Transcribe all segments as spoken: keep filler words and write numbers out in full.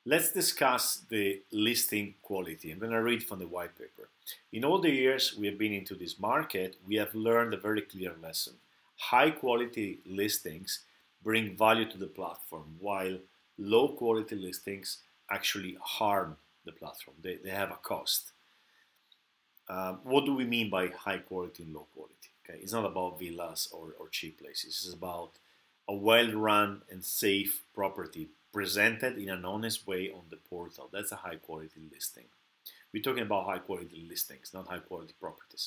Let's discuss the listing quality. I'm going to read from the white paper. In all the years we have been into this market, we have learned a very clear lesson. High quality listings bring value to the platform, while low quality listings actually harm the platform. They, they have a cost. Um, what do we mean by high quality and low quality? Okay, it's not about villas or, or cheap places. It's about a well-run and safe property presented in an honest way on the portal. That's a high quality listing. We're talking about high quality listings, not high quality properties.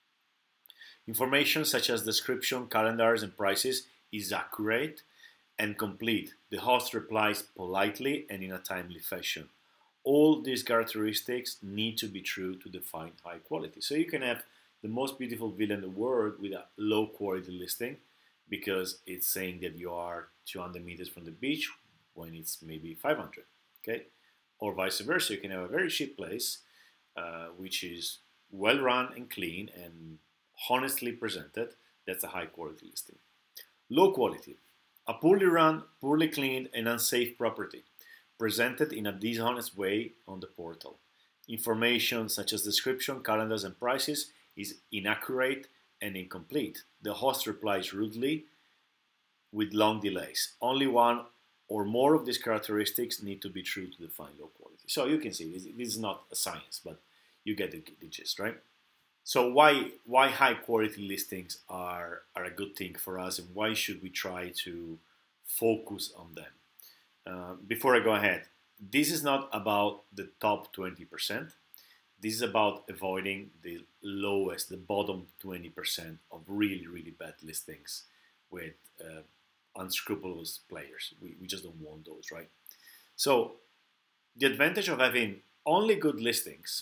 Information such as description, calendars, and prices is accurate and complete. The host replies politely and in a timely fashion. All these characteristics need to be true to define high quality. So you can have the most beautiful villa in the world with a low quality listing because it's saying that you are two hundred meters from the beach when it's maybe five hundred, okay? Or vice versa, you can have a very cheap place uh, which is well run and clean and honestly presented. That's a high quality listing. Low quality, a poorly run, poorly cleaned and unsafe property presented in a dishonest way on the portal. Information such as description, calendars and prices is inaccurate and incomplete. The host replies rudely with long delays. Only one or more of these characteristics need to be true to define low quality. So you can see this, this is not a science, but you get the, the gist, right? So why why high quality listings are, are a good thing for us, and why should we try to focus on them? Uh, before I go ahead, this is not about the top twenty percent. This is about avoiding the lowest, the bottom twenty percent of really, really bad listings with uh, unscrupulous players. We, we just don't want those, right? So the advantage of having only good listings,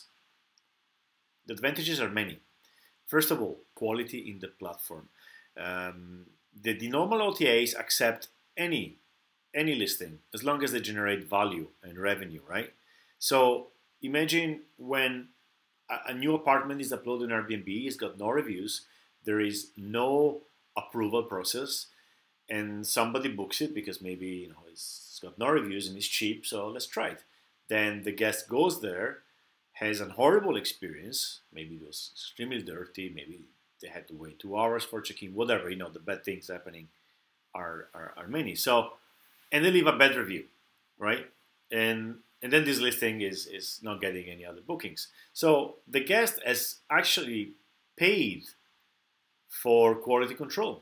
the advantages are many. First of all, quality in the platform. Um, the, the normal O T As accept any any listing as long as they generate value and revenue, right? So imagine when a, a new apartment is uploaded on Airbnb, it's got no reviews, there is no approval process, and somebody books it because maybe you know it's got no reviews and it's cheap, so let's try it. Then the guest goes there, has a horrible experience, maybe it was extremely dirty, maybe they had to wait two hours for check-in, whatever, you know, the bad things happening are, are, are many. So, and they leave a bad review, right? And and then this listing is, is not getting any other bookings. So the guest has actually paid for quality control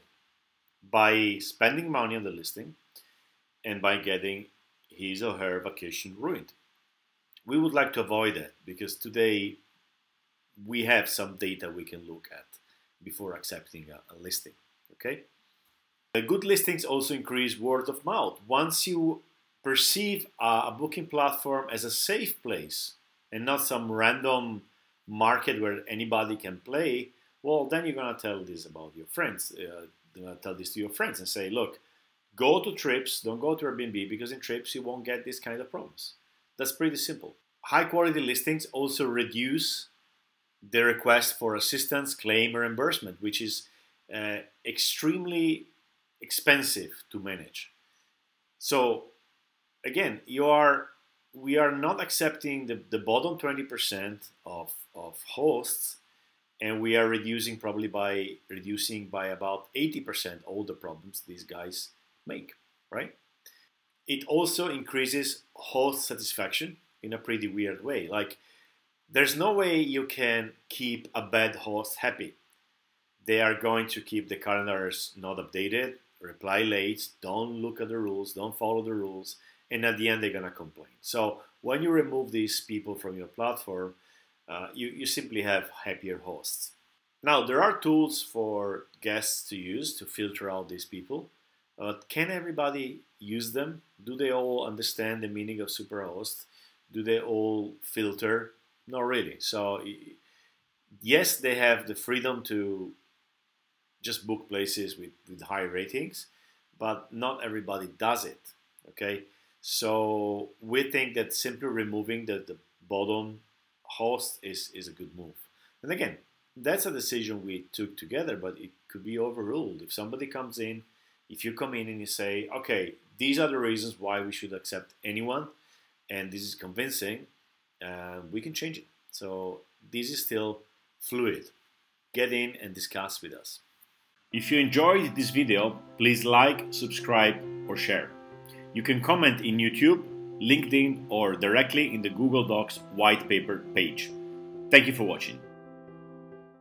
by spending money on the listing and by getting his or her vacation ruined. We would like to avoid that because today we have some data we can look at before accepting a, a listing, okay? The good listings also increase word of mouth. Once you perceive a, a booking platform as a safe place and not some random market where anybody can play, well, then you're gonna tell this about your friends. Uh, you're gonna tell this to your friends and say, look, go to trips, don't go to Airbnb because in trips you won't get this kind of problems. That's pretty simple. High quality listings also reduce the request for assistance, claim, or reimbursement, which is uh, extremely expensive to manage. So again, you are we are not accepting the, the bottom twenty percent of, of hosts, and we are reducing probably by reducing by about eighty percent all the problems these guys make, right? It also increases host satisfaction in a pretty weird way. Like, there's no way you can keep a bad host happy. They are going to keep the calendars not updated, reply late, don't look at the rules, don't follow the rules, and at the end they're going to complain. So when you remove these people from your platform, uh, you, you simply have happier hosts. Now, there are tools for guests to use to filter out these people. Uh, can everybody use them? Do they all understand the meaning of superhost? Do they all filter? Not really. So yes, they have the freedom to just book places with, with high ratings, but not everybody does it, okay? So we think that simply removing the, the bottom host is, is a good move. And again, that's a decision we took together, but it could be overruled. If somebody comes in, if you come in and you say, okay, these are the reasons why we should accept anyone, and this is convincing, uh, we can change it. So this is still fluid. Get in and discuss with us. If you enjoyed this video, please like, subscribe, or share. You can comment in YouTube, LinkedIn, or directly in the Google Docs white paper page. Thank you for watching.